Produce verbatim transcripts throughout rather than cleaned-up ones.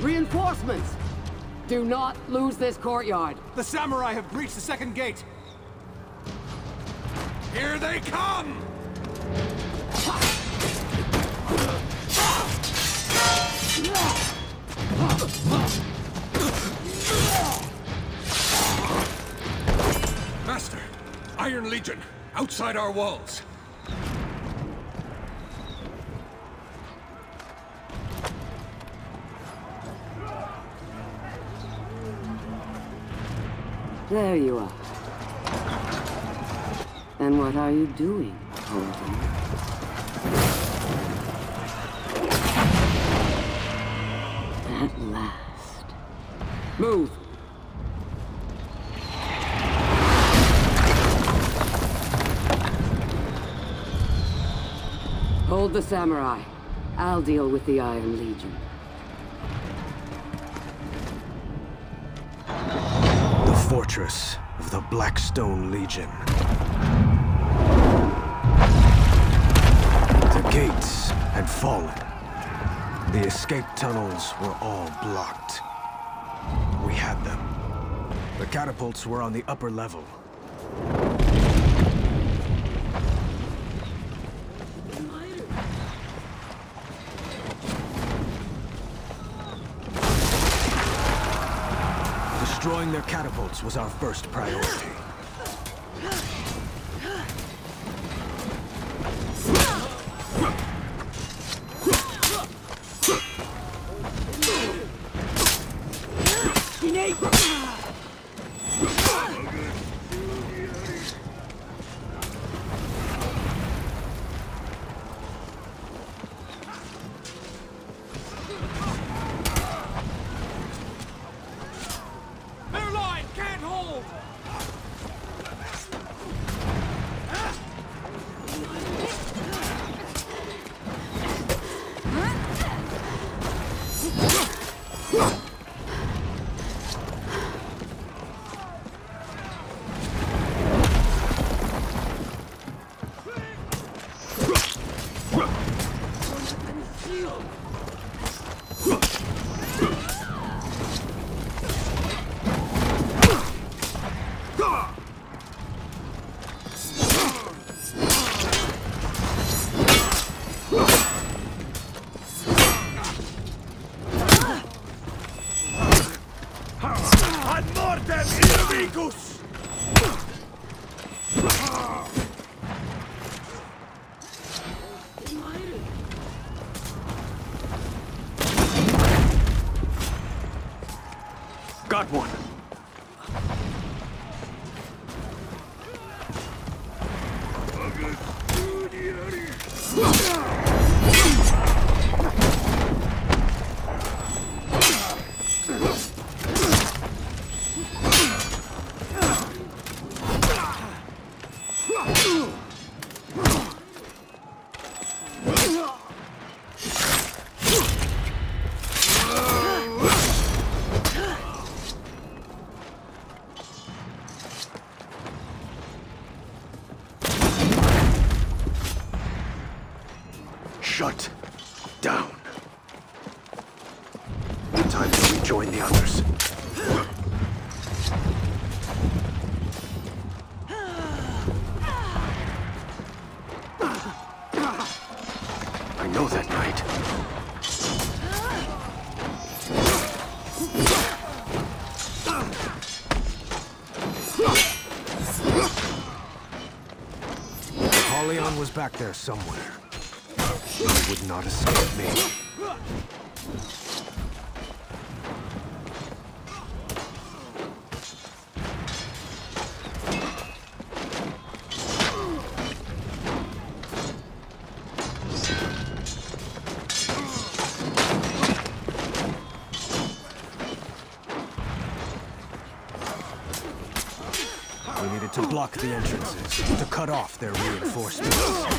Reinforcements! Do not lose this courtyard. The samurai have breached the second gate. Here they come! Master, Iron Legion, outside our walls. There you are. And what are you doing, Holden? At last. Move! Hold the samurai. I'll deal with the Iron Legion. The fortress of the Blackstone Legion. The gates had fallen. The escape tunnels were all blocked. We had them. The catapults were on the upper level. Destroying their catapults was our first priority. Got one. Shut down. Time to rejoin the others. I know that night. Napoleon was back there somewhere. He would not escape me. We needed to block the entrances, to cut off their reinforcements.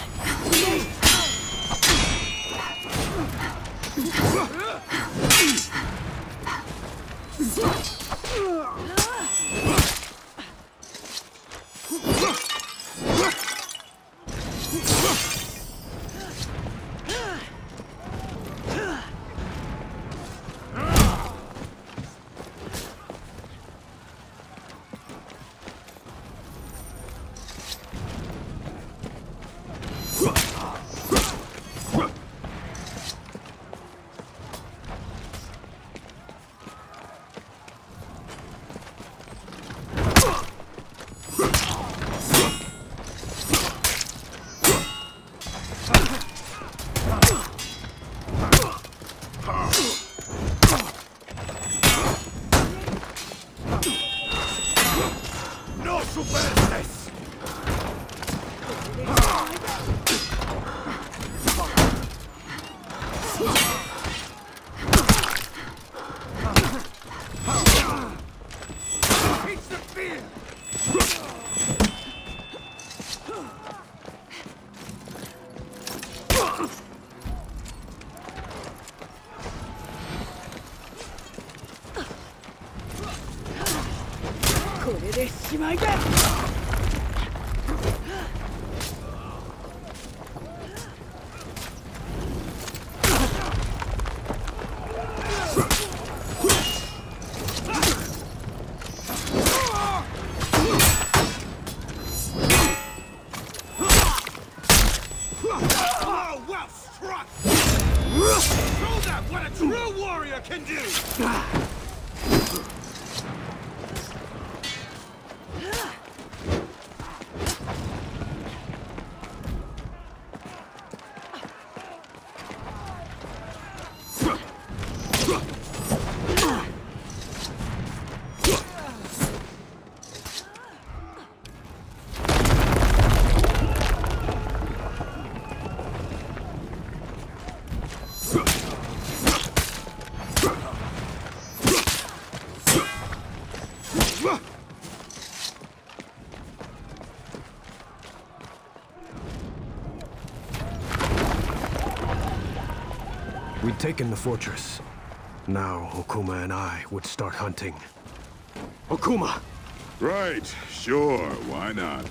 We'd taken the fortress. Now, Okuma and I would start hunting. Okuma! Right, sure, why not?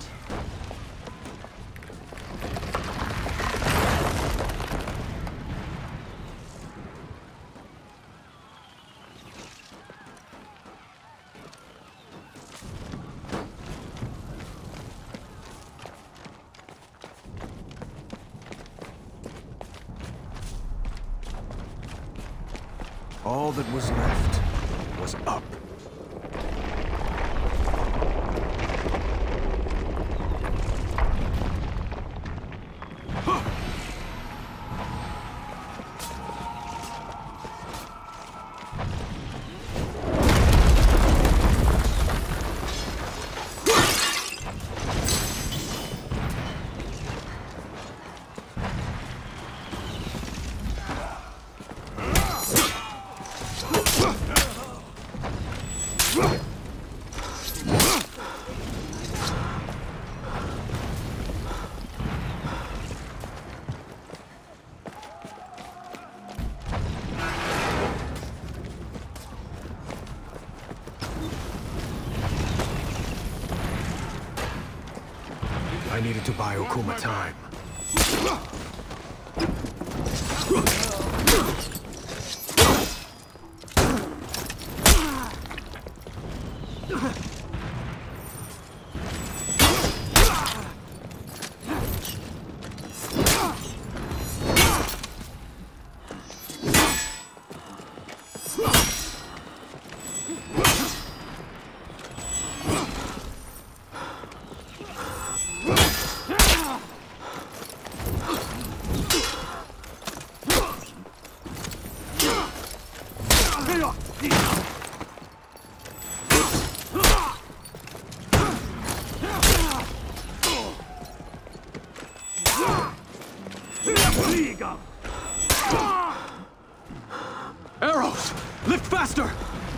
All that was left was up. I needed to buy Okuma time. Arrows! Lift faster!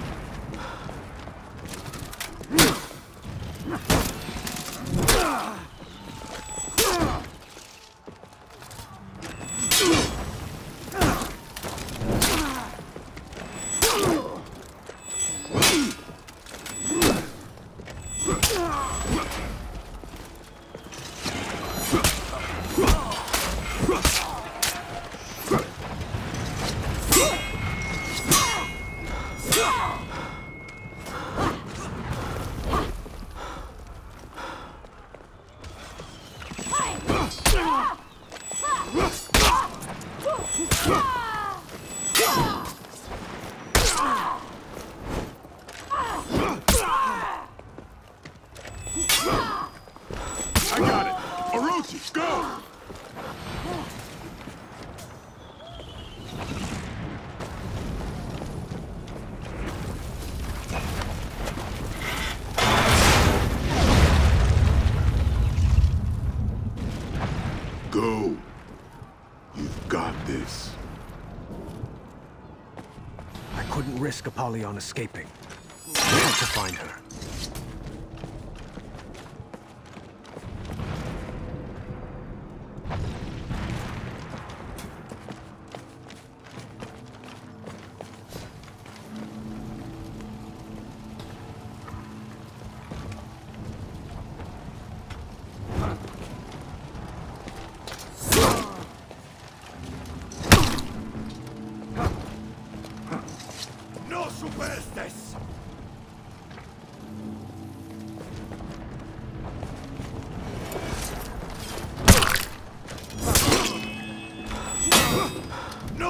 I got it! Orochi, go! Go. You've got this. I couldn't risk Apollyon escaping. I had to find her.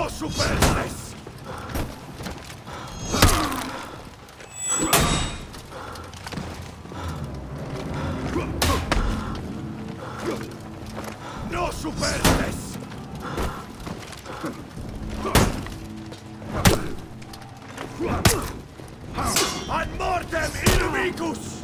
No superstes! No superstes! Ad mortem inimicus!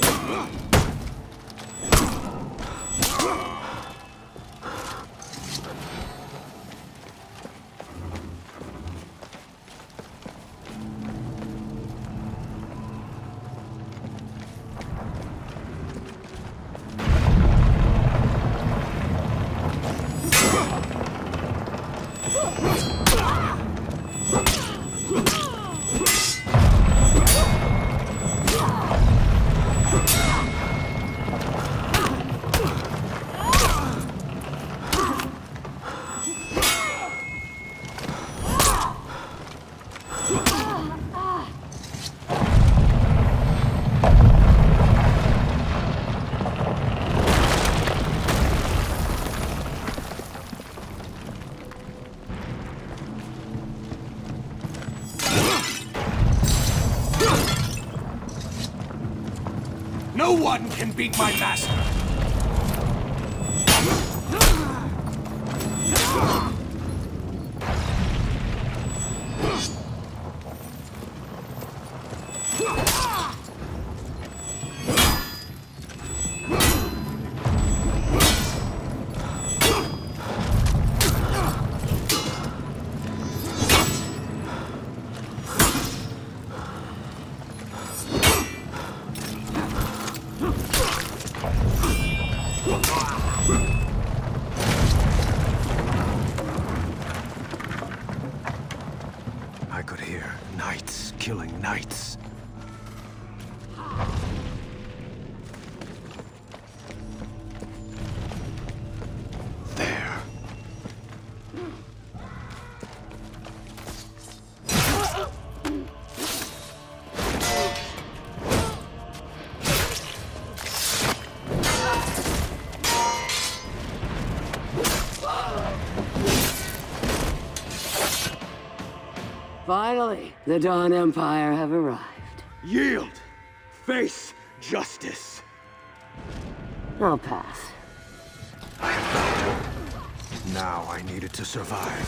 No one can beat my master! I could hear knights killing knights. There. Finally, the Dawn Empire have arrived. Yield! Face justice! I'll pass. Now I needed to survive.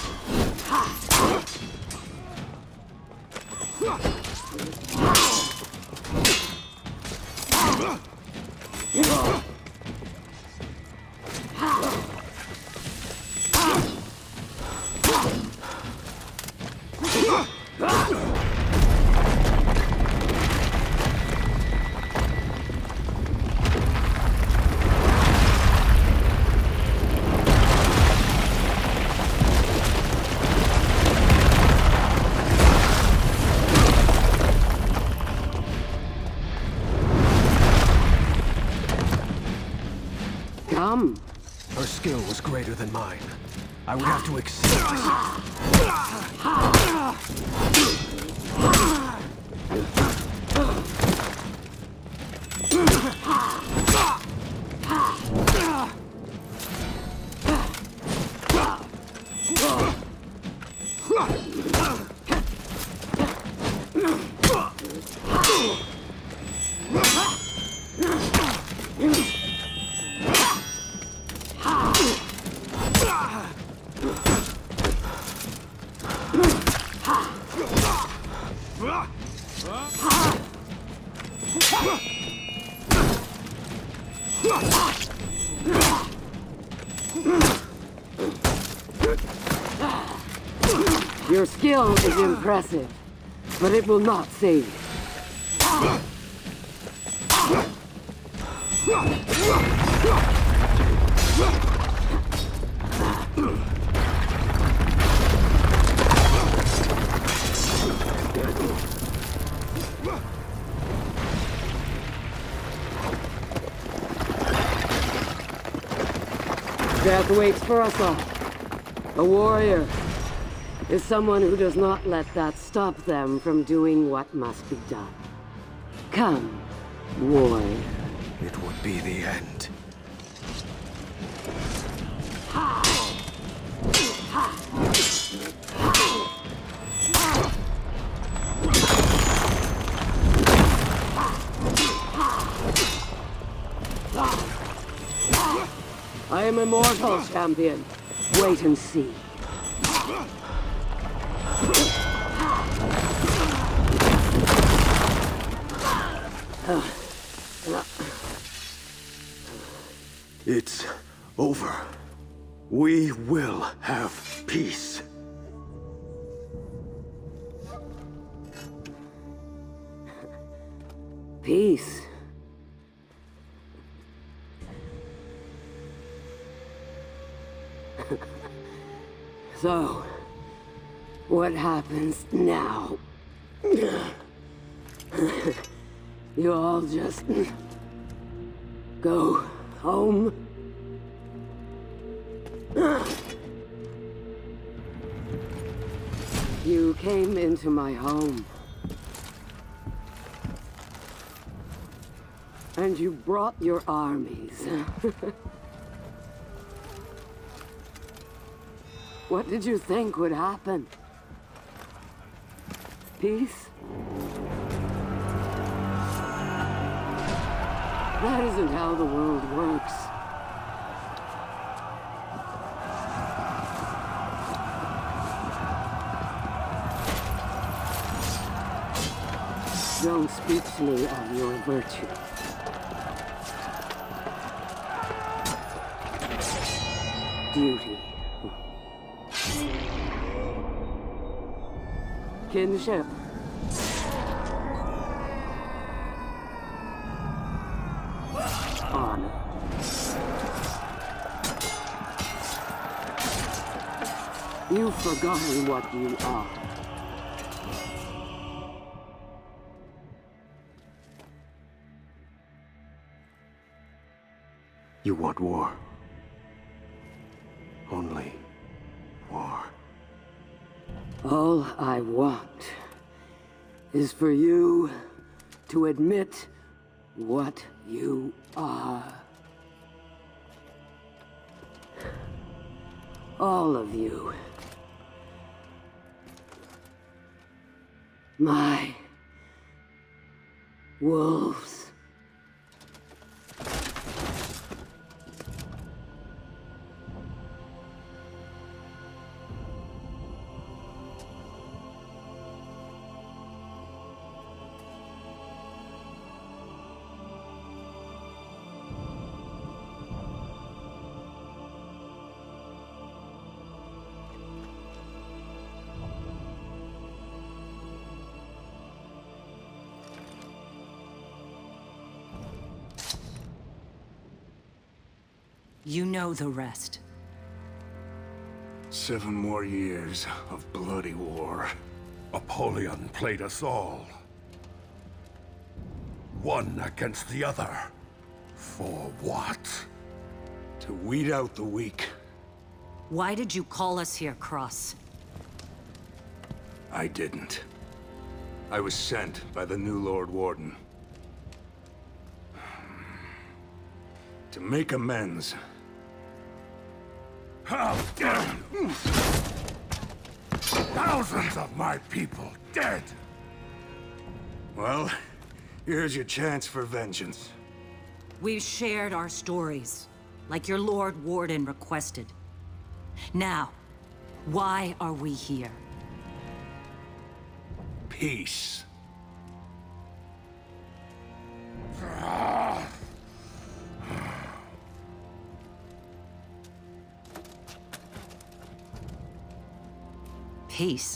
Come. Her skill was greater than mine. I would have to accept Your skill is impressive, but it will not save you. Death waits for us all. A warrior is someone who does not let that stop them from doing what must be done. Come, warrior. it would be the end. am immortal, champion. Wait and see. It's over. We will have peace. Peace. So, what happens now? You all just go home? You came into my home. And you brought your armies. What did you think would happen? Peace? That isn't how the world works. Don't speak to me of your virtue. Duty. Kinship. Honor. You've forgotten what you are. You want war. Only war. All I want is for you to admit what you are. All of you. My wolves. You know the rest. Seven more years of bloody war. Apollyon played us all. One against the other. For what? To weed out the weak. Why did you call us here, Cross? I didn't. I was sent by the new Lord Warden. To make amends. How dare you! Thousands of my people dead! Well, here's your chance for vengeance. We've shared our stories, like your Lord Warden requested. Now, why are we here? Peace. Peace.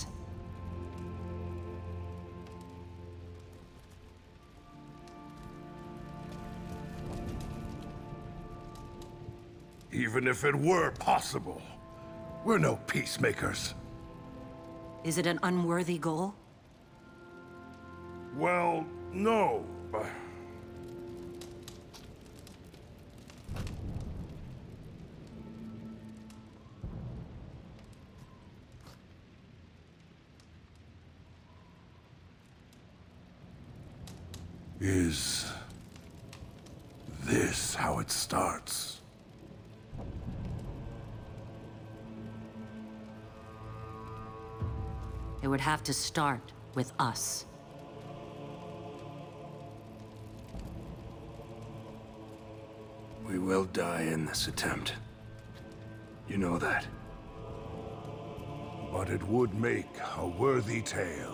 Even if it were possible, we're no peacemakers. Is it an unworthy goal? Well, no, but... Is this how it starts? It would have to start with us. We will die in this attempt. You know that. But it would make a worthy tale.